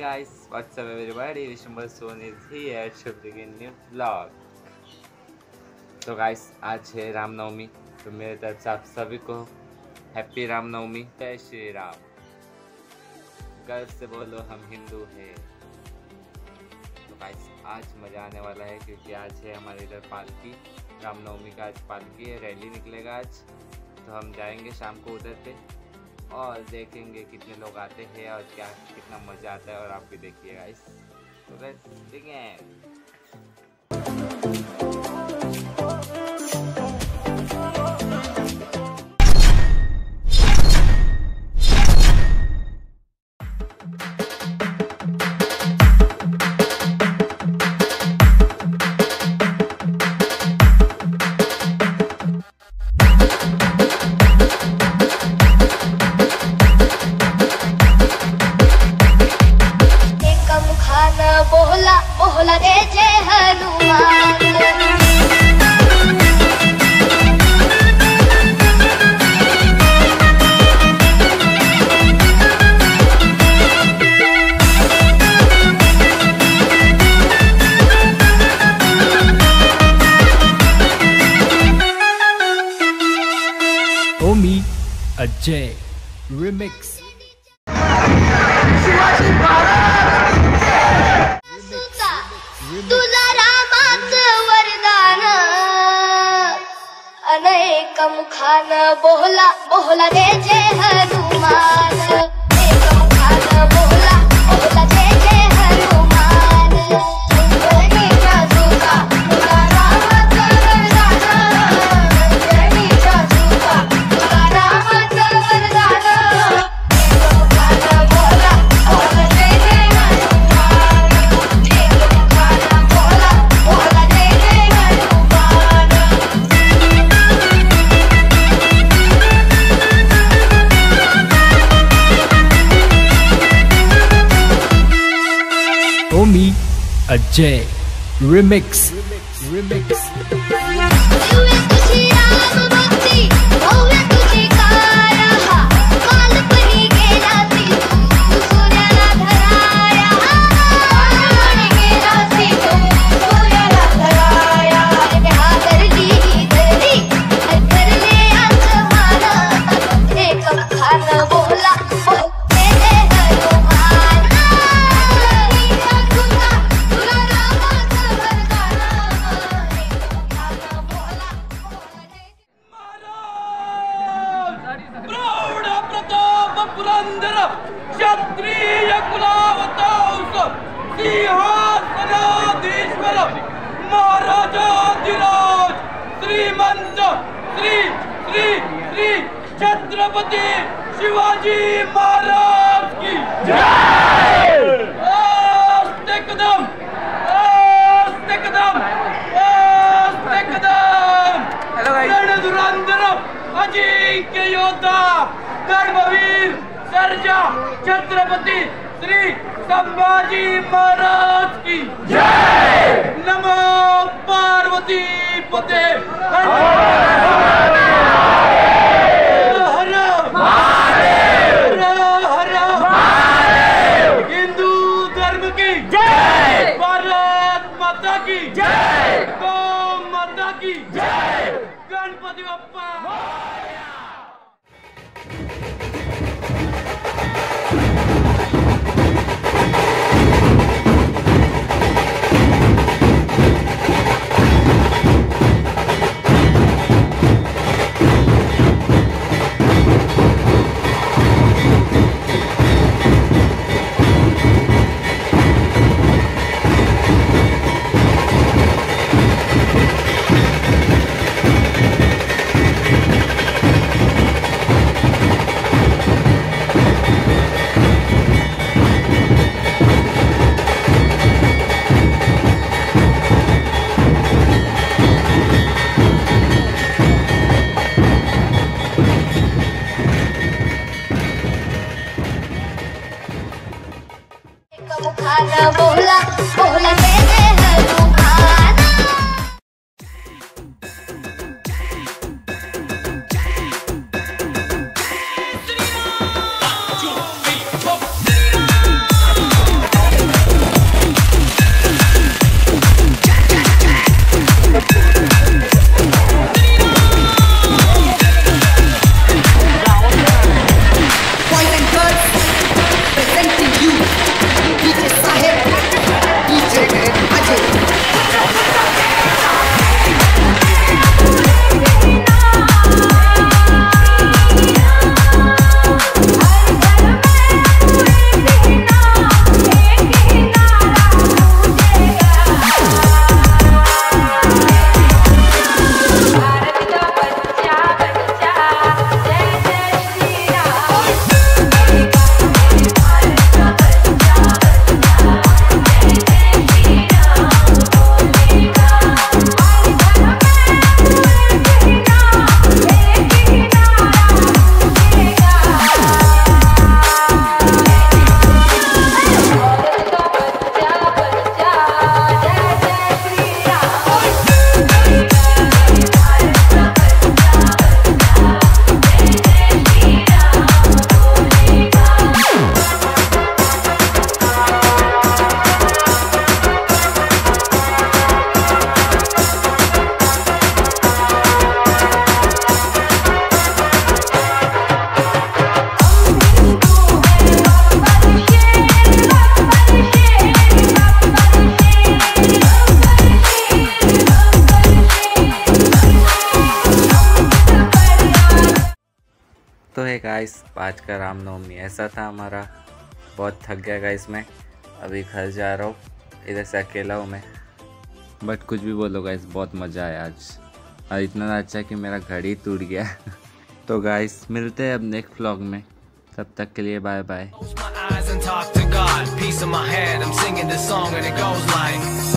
guys, what's up everybody? Vishwambhar Soni is here to begin new vlog. तो guys, आज है रामनवमी, तो मेरे तरफ से आप सभी को हैप्पी रामनवमी। जय श्री राम। गर्व से बोलो हम हिंदू हैं। तो guys, आज मज़ा आने वाला है क्योंकि आज है हमारे इधर पालकी। रामनवमी का आज पालकी है, रैली निकलेगा आज। तो हम जाएंगे शाम को उधर पे और देखेंगे कितने लोग आते हैं और क्या कितना मज़ा आता है, और आप भी देखिए गाइस। तो लेट्स बिगिन। बोला रे जय हनुमान। ओमी अजय रिमिक्स। तुला रामाचं वरदान अनेक मुखान बोला बोला रे जय हनुमान। एक मुखान बोला बोला जय जय हनुमान। अंजनीचा सुता तुला रामाचं वरदान। अंजनीचा सुता तुला रामाचं वरदान। एक मुखान बोला बोला जय जय हनुमान। एक मुखान बोला बोला जय जय हनुमान। ओमी अजय रिमिक्स। दिव्य तुझी राम भक्ती भव्य तुझी काया। कालपणी गेला सी तू सूर्याला धराया। कालपणी गेला सी तू सूर्याला धराया। हादरली ही धरली हरले आसमान। एक मुखान बोला बोल जय जय हनुमान। अंजनीचा सुता तुला रामाचं वरदान। एक मुखान बोला बोला जय प्रौढ प्रताप पुरंदर क्षत्रिय कुलावतांस सिंहासनाधीश्वर महाराजाधिराज श्रीमंत श्री श्री श्री छत्रपति शिवाजी महाराज की जय। आस्ते कदम आस्ते कदम आस्ते कदम। रणधुरंधर अजिंक्य योद्धा धर्मवीर सर्जा छत्रपति श्री संभाजी महाराज की जय। नमो पार्वती पते हर हर हिंदू धर्म की जय। भारत माता की जय। गौ माता की जय। गणपति बप्पा। है गाइस, आज का रामनवमी ऐसा था हमारा। बहुत थक गया गाइस मैं, अभी घर जा रहा हूँ, इधर से अकेला हूँ मैं। बट कुछ भी बोलो गाइस, बहुत मज़ा आया आज, और इतना अच्छा कि मेरा घड़ी टूट गया। तो गाइस मिलते हैं अब नेक्स्ट व्लॉग में, तब तक के लिए bye bye. Close my eyes and talk to God. Peace in my head. I'm singing this song and it goes like